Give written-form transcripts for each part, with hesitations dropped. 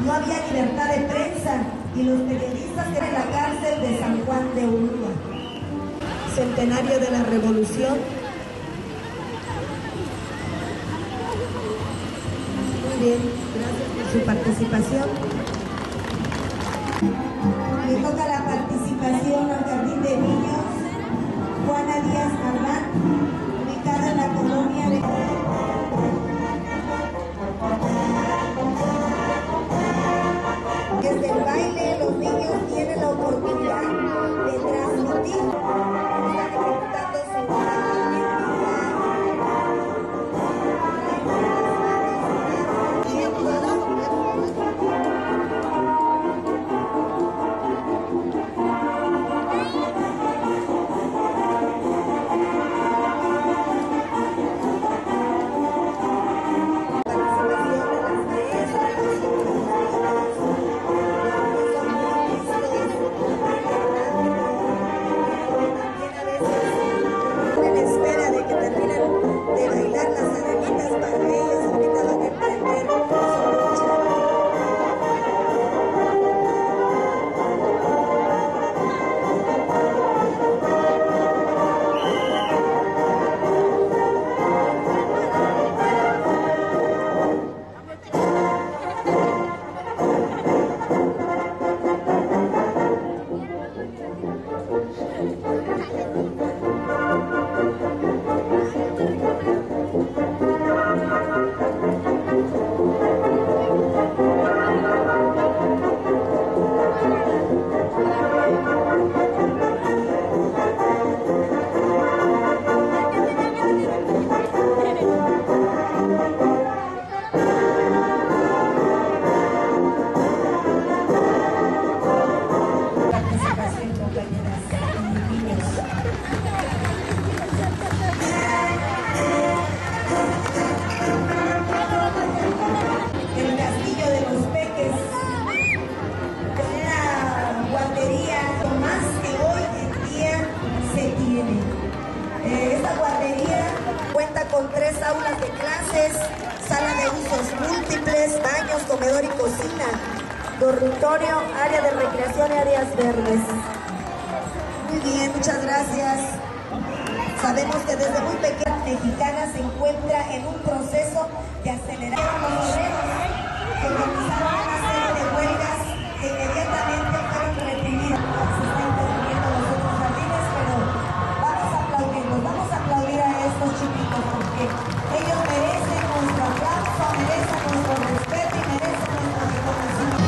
No había libertad de prensa y los periodistas eran en la cárcel de San Juan de Ulúa. Centenario de la Revolución. Muy bien, gracias por su participación. Le toca la participación al Jardín de Niños Juana Díaz Marván, ubicado en la colonia de... Desde el baile, los niños tienen la oportunidad de transmitir. Están ejecutando su con 3 aulas de clases, sala de usos múltiples, baños, comedor y cocina, dormitorio, área de recreación y áreas verdes. Muy bien, muchas gracias. Sabemos que desde muy pequeña mexicana se encuentra en un proceso de aceleración. Los obreros que organizaron una serie de huelgas que inmediatamente fueron reprimidas. Se está interviniendo los otros jardines, pero vamos a aplaudir a estos chiquitos porque ellos merecen nuestro aplauso, merecen nuestro respeto y merecen nuestro reconocimiento.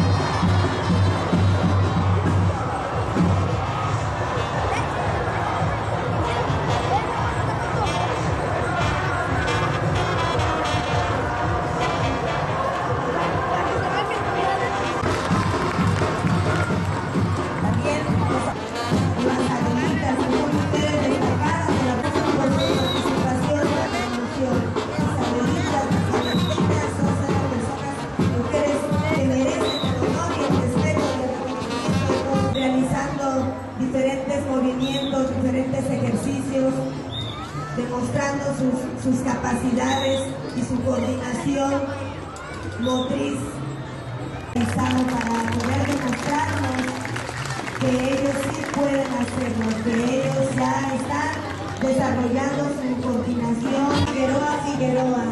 Diferentes ejercicios, demostrando sus capacidades y su coordinación motriz para poder demostrarnos que ellos sí pueden hacerlo, que ellos ya están desarrollando su coordinación. Figueroa,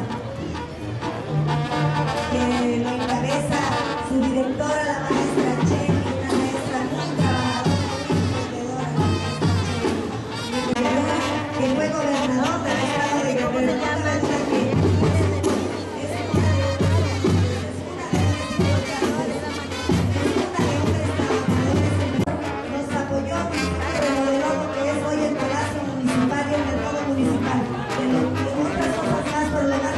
que lo encabeza su directora, la maestra Cheli, una maestra muy trabajadora, que fue gobernador del estado de Guerrero. Nos apoyó, remodeló lo que es hoy el Palacio Municipal y el Mercado Municipal. De otras cosas más, pero lo más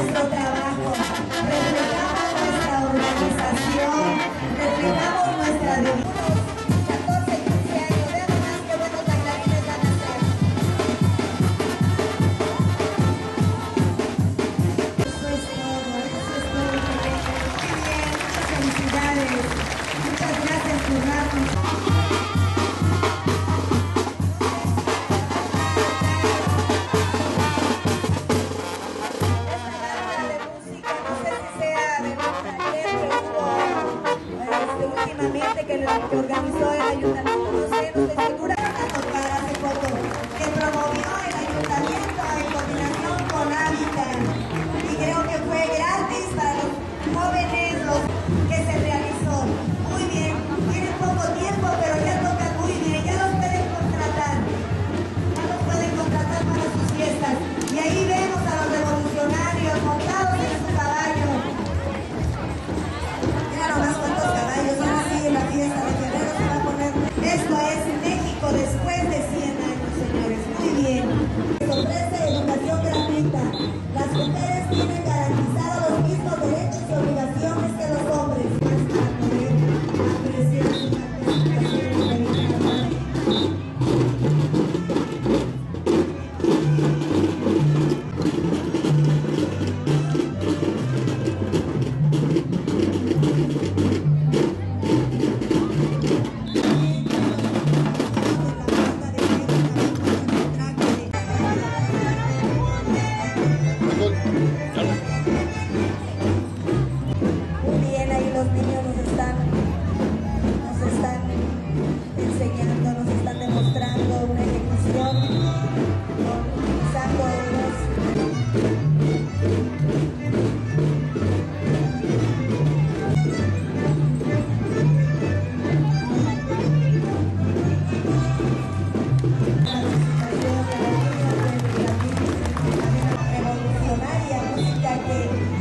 nuestro trabajo, reflejamos nuestra organización, reflejamos nuestra dedicación. 14, 15 años, vean nomás qué buenos bailarines van a ser. Eso es todo, muy bien, muchas felicidades, muchas gracias por darnos. Que organizó el ayuntamiento, no sé, no estoy segura, para hace poco, que promovió el ayuntamiento en coordinación con Hábitat, y creo que fue gratis para los jóvenes los que se realizó. Muy bien, tienen poco tiempo, pero ya tocan muy bien, ya los pueden contratar para sus fiestas, y ahí vemos a los revolucionarios montados en su caballo. Mira nomás cuántos caballos, ahora sí en la fiesta de Guerrero se va a poner. Esto es México después de 100 años, señores. Muy bien. Se ofrece educación gratuita. Las mujeres tienen garantizados los mismos derechos y obligaciones que los hombres. Para poder apreciar su participación. Muy bien, ahí los niños nos están enseñando, nos están demostrando una ejecución utilizando los revolucionaria, música que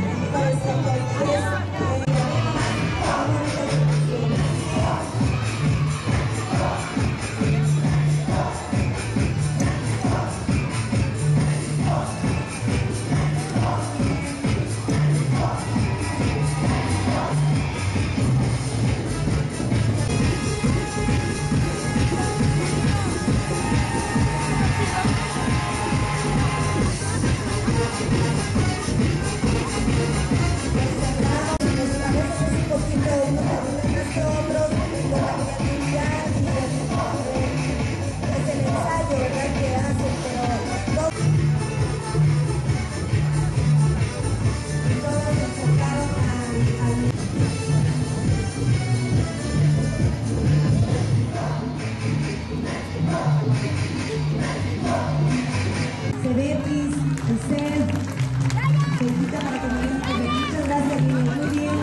Cebetis, usted, felicita para que me digan. Muchas gracias, niños, muy bien.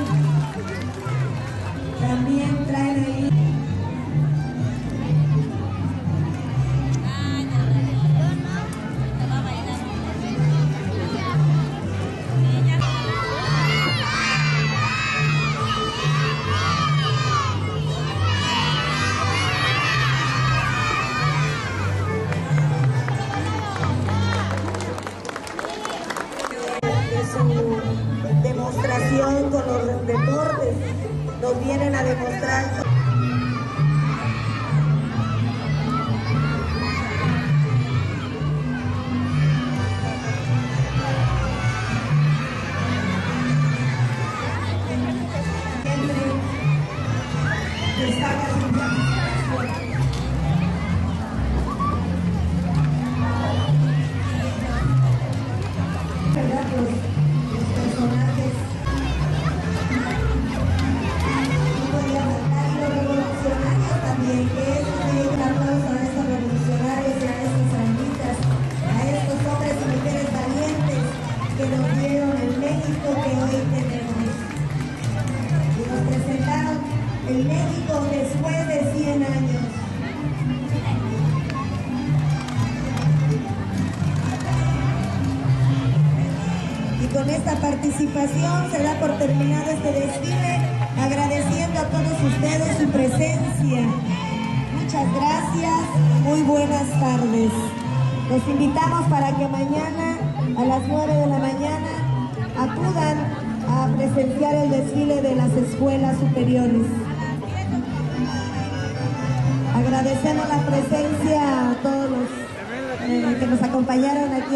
También traen ahí. Su demostración con los deportes, nos vienen a demostrar. Los personajes el México después de 100 años. Y con esta participación se da por terminado este desfile, agradeciendo a todos ustedes su presencia. Muchas gracias, muy buenas tardes. Los invitamos para que mañana a las 9 de la mañana presenciar el desfile de las escuelas superiores. Agradecemos la presencia a todos los que nos acompañaron aquí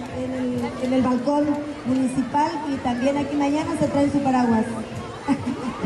en el balcón municipal, y también aquí mañana se traen su paraguas.